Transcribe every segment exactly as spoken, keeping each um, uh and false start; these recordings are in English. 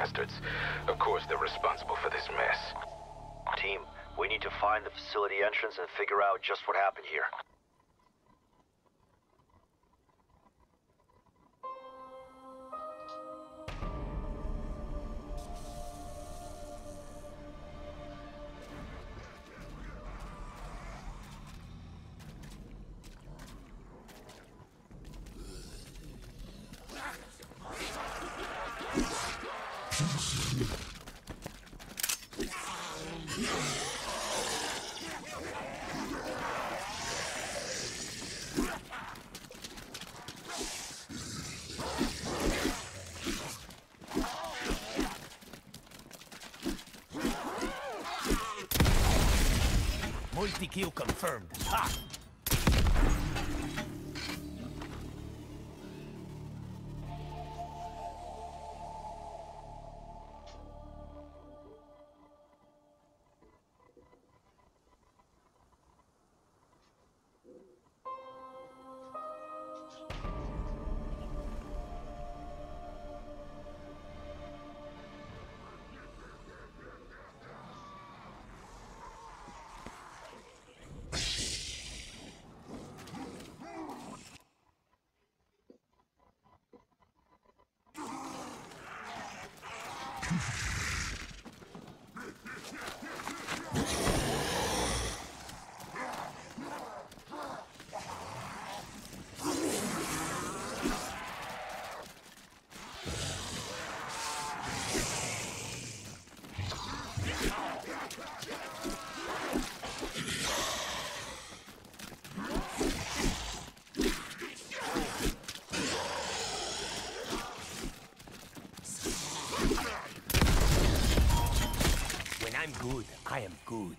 bastards. Of course they're responsible for this mess. Team, we need to find the facility entrance and figure out just what happened here. Multi-kill confirmed. Ha! I'm good. I am good.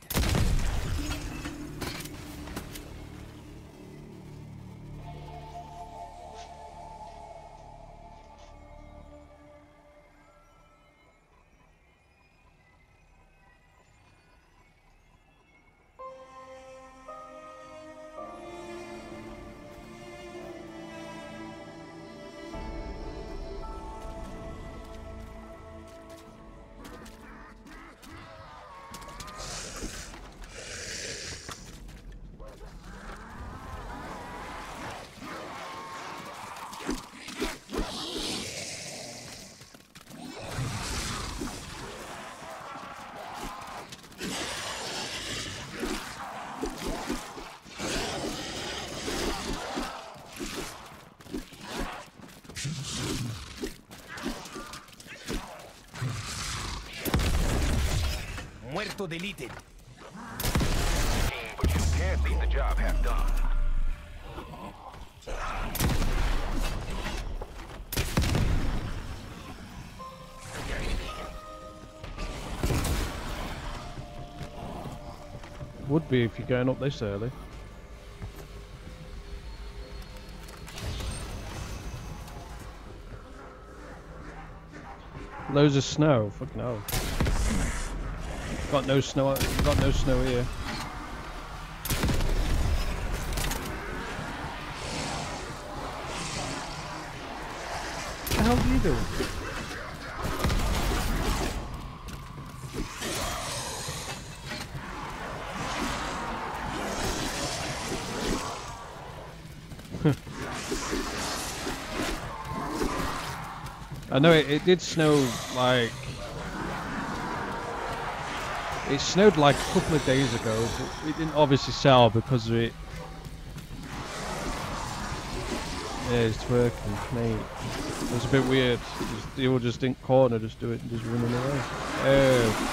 Muerto deleted. But you can't leave the job half done. Would be if you're going up this early. Loads of snow, fucking hell. Got no snow. Got no snow here. What the hell are you doing? I know it, it did snow like. It snowed like a couple of days ago, but it didn't obviously sell because of it. Yeah, it's working, mate. It was a bit weird. Just, they all just didn't corner, just do it and just running away. Oh.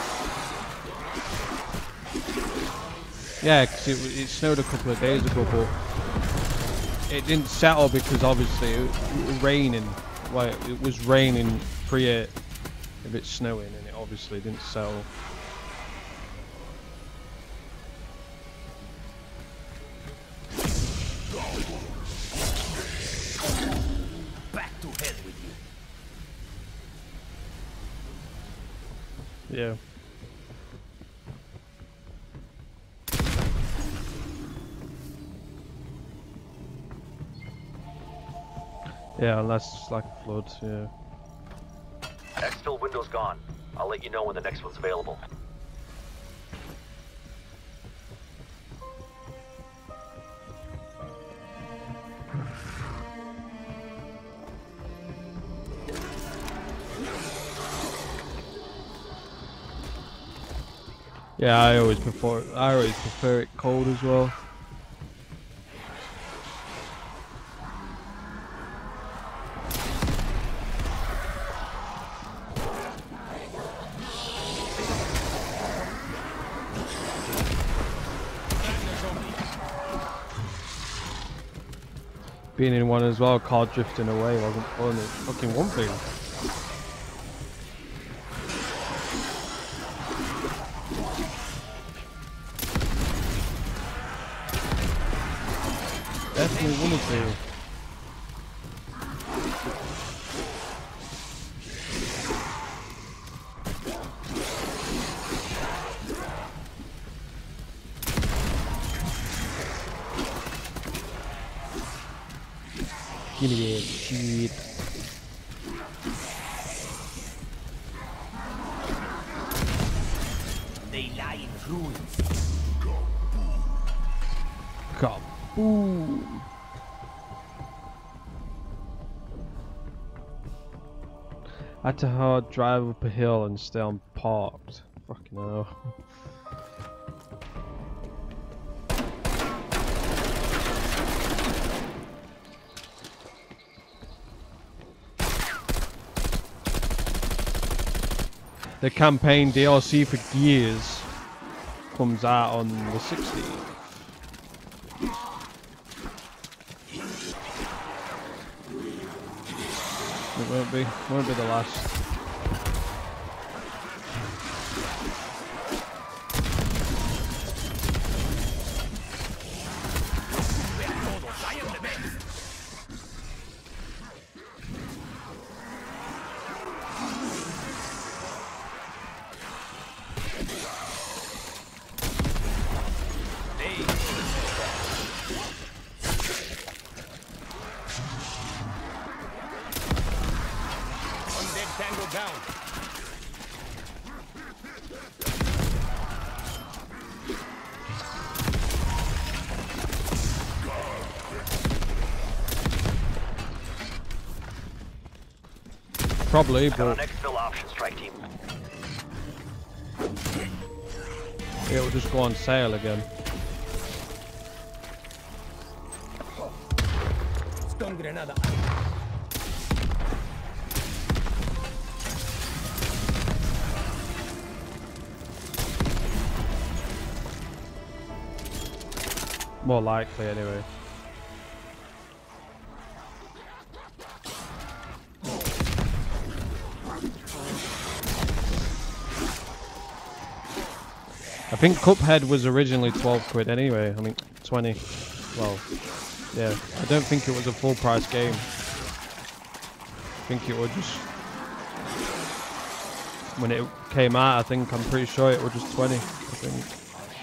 Yeah, because it, it snowed a couple of days ago, but it didn't settle because obviously it, it was raining. Well, it was raining prior if it's snowing, and it obviously didn't settle. Back to hell with you. Yeah. Yeah, unless it's like a flood, yeah. Exfil window's gone. I'll let you know when the next one's available. Yeah, I always prefer I always prefer it cold as well. Being in one as well, car drifting away wasn't fun. It's fucking one thing. Definitely one of two. Give me that shit. They lie in ruins. Kaboom. I had to hard drive up a hill and stay on parked. Fucking hell. The campaign D L C for Gears comes out on the sixteenth. It won't be, won't be the last. Tango down. Probably, Got but an exfil option, strike team. it will just go on sale again. Stun grenada. More likely, anyway. I think Cuphead was originally twelve quid anyway. I mean, twenty. Well, yeah. I don't think it was a full price game. I think it was just... When it came out, I think, I'm pretty sure it was just twenty. I think.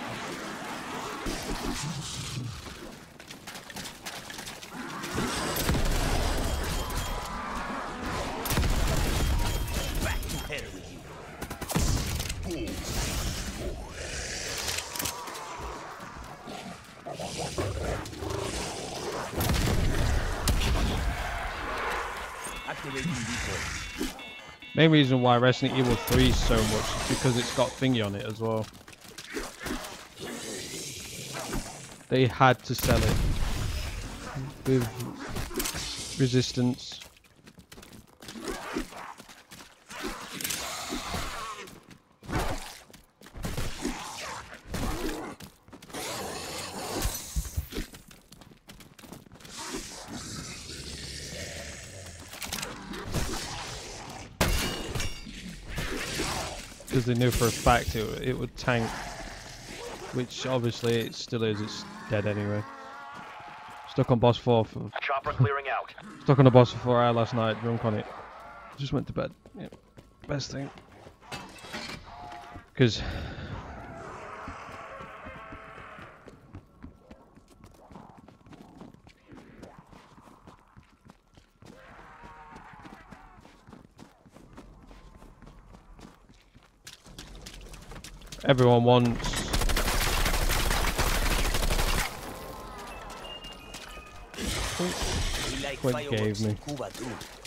Main reason why Resident Evil three is so much is because it's got thingy on it as well. They had to sell it with resistance. Because they knew for a fact it, it would tank, which obviously it still is. It's dead anyway. Stuck on boss four. For Chopper clearing out. Stuck on the boss for four hours last night, drunk on it. Just went to bed. Yeah, best thing. Because Everyone wants. We like What gave fireworks me. in Cuba too.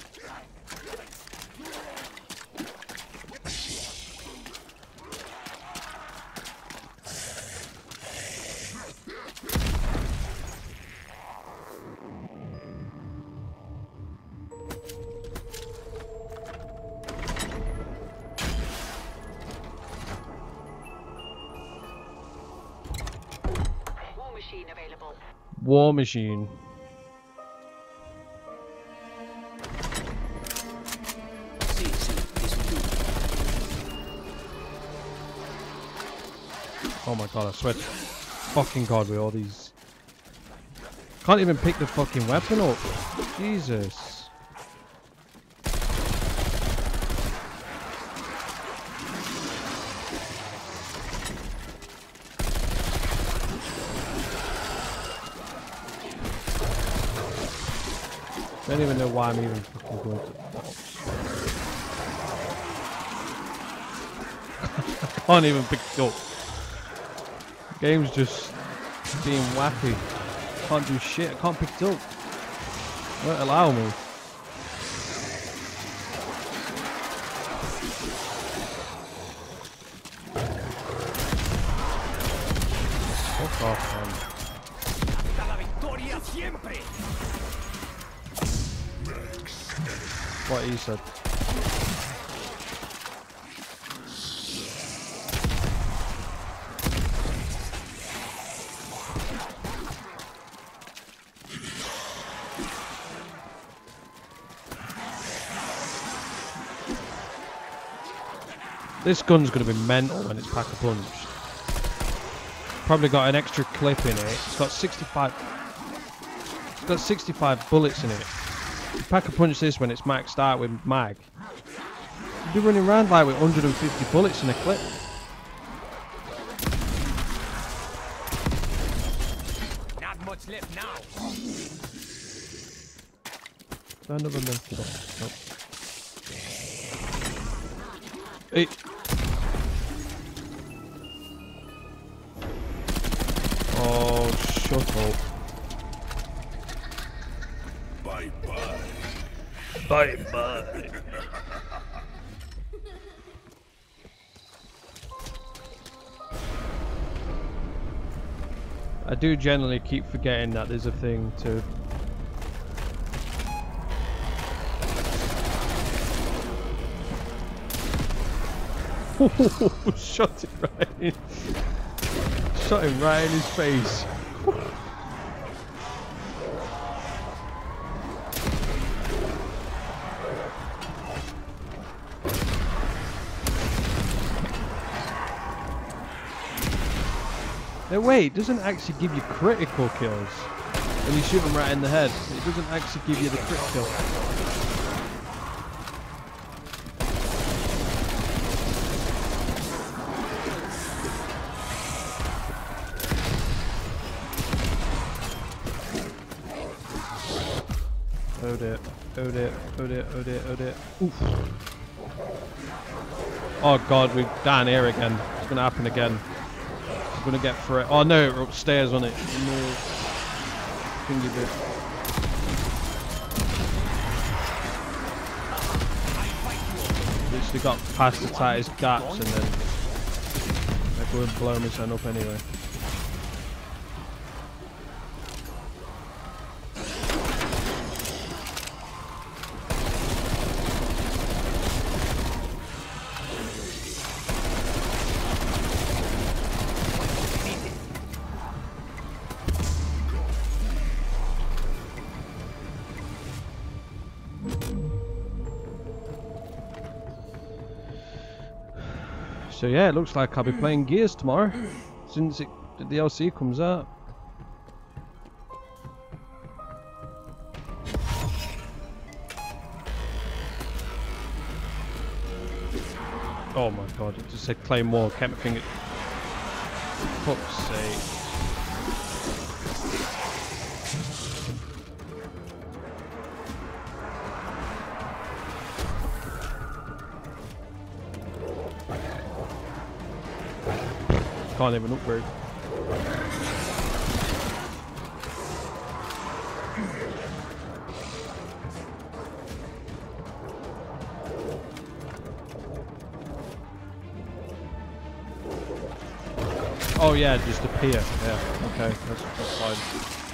War machine available. War machine. Sí, sí, this will do. Oh my god, I swear to fucking god with all these. Can't even pick the fucking weapon up. Jesus. I don't even know why I'm even fucking going to the box. I can't even pick it up. The game's just being wacky. Can't do shit. I can't pick it up. It won't allow me. Fuck off, man. Hasta la victoria siempre. What he said. This gun's gonna be mental when it's pack a punch. Probably got an extra clip in it. It's got sixty-five. It's got sixty-five bullets in it. You pack a punch this when it's maxed out with mag. You'd be running around like with one hundred fifty bullets in a clip. Not much left now. Another monkey there. Nope. Hey. Oh, shut up. Bye bye. Bye bye. I do generally keep forgetting that there's a thing to. Shot it right in. Shot him right in his face. No, wait, it doesn't actually give you critical kills when you shoot them right in the head. It doesn't actually give you the crit kill. Oh dear, oh dear, oh dear, oh dear, oh dear. Oof. Oh god, we're down here again. It's gonna happen again. It's gonna get for it. Oh no, we're upstairs on it. No. Thingy bit. Literally got past the tightest gaps and then I go and blow myself up anyway. So yeah, it looks like I'll be playing Gears tomorrow, since it, the D L C comes out. Oh my god, it just said Claymore, kept my finger. Fuck's sake. Can't even upgrade. Oh yeah, just appear. Yeah, okay, that's, that's fine.